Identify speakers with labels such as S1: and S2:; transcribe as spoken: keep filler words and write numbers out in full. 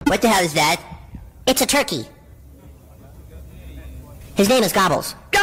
S1: What the hell is that?
S2: It's a turkey.
S1: His name is Gobbles.